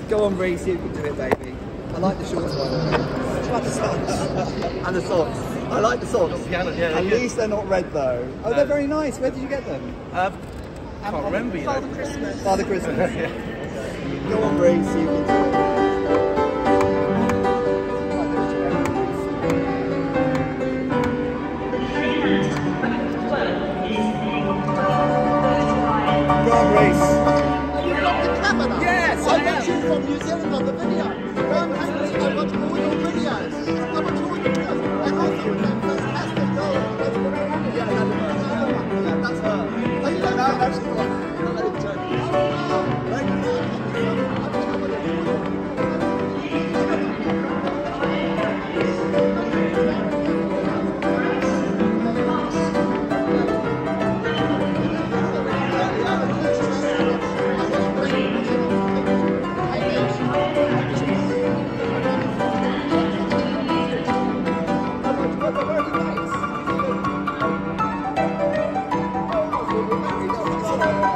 Go on, Reese, you can do it, baby. I like the shorts, by the way. I like the socks. And the socks. I like the socks. At least they're not red, though. Oh, they're very nice. Where did you get them? I can't remember, you know. Father Christmas. Father Christmas. Go on, Reese, you can do it. Go on, Reese. You got the camera? Yes, I watched you from New Zealand on the video. Go and hang me. I watch all your videos. I watch all your videos. And I thought that fantastic girl. That's what I wanted. Yeah, that's her. Oh, you don't know? That's the one. Very nice.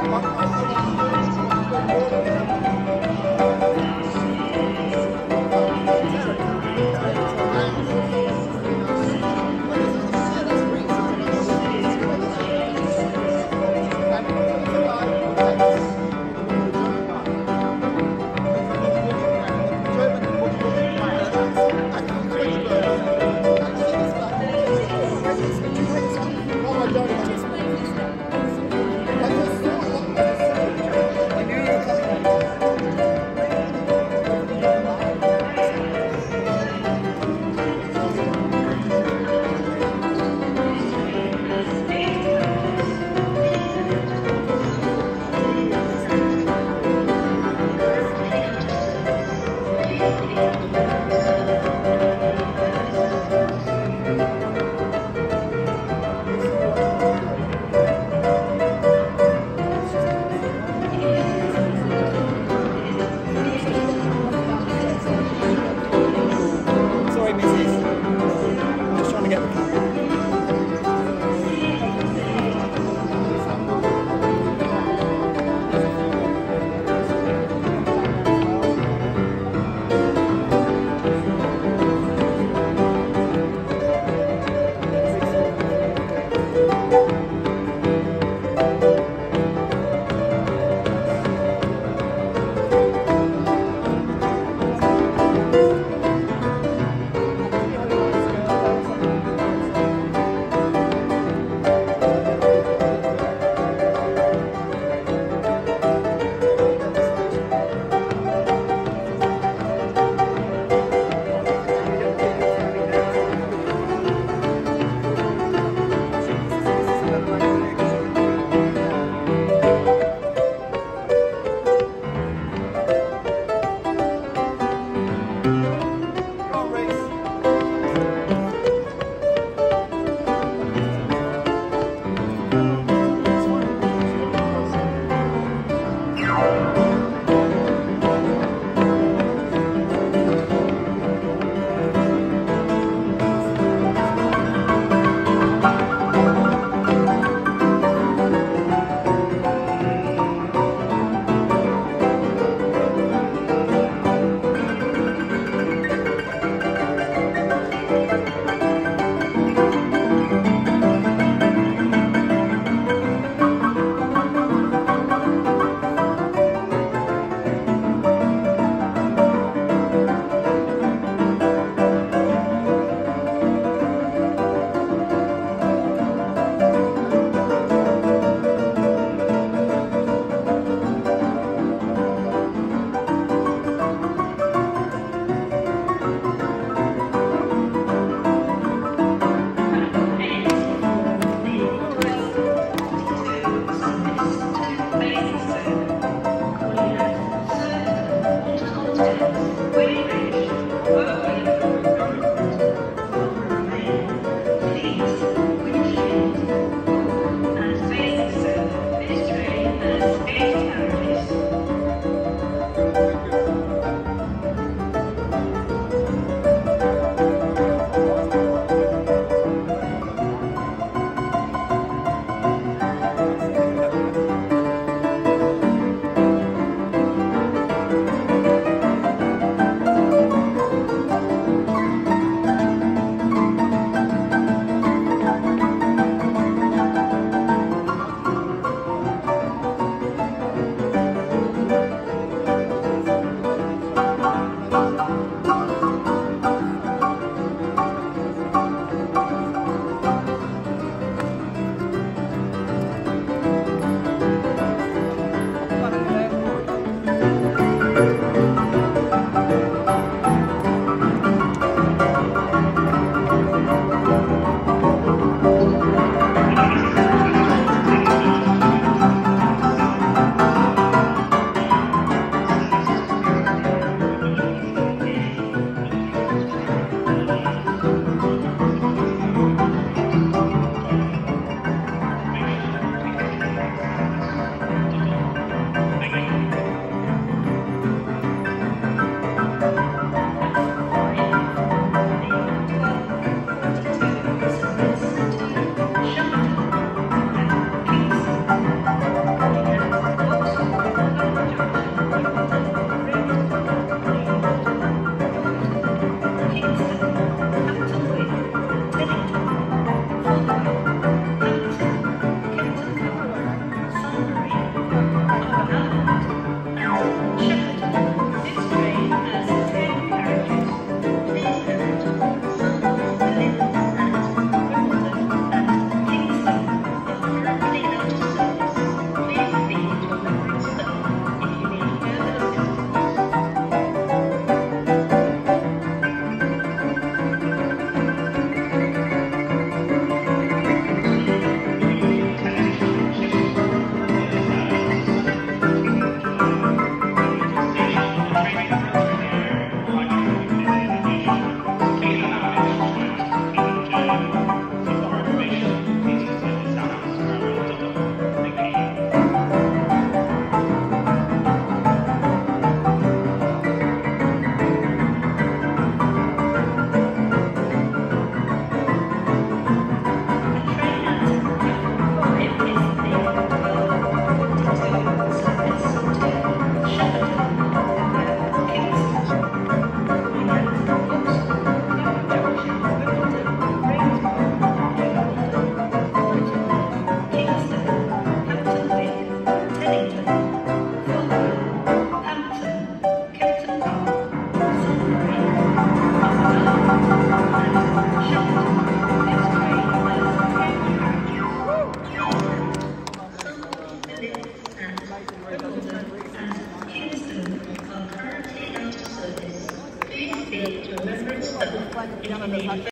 Please be to remembrance of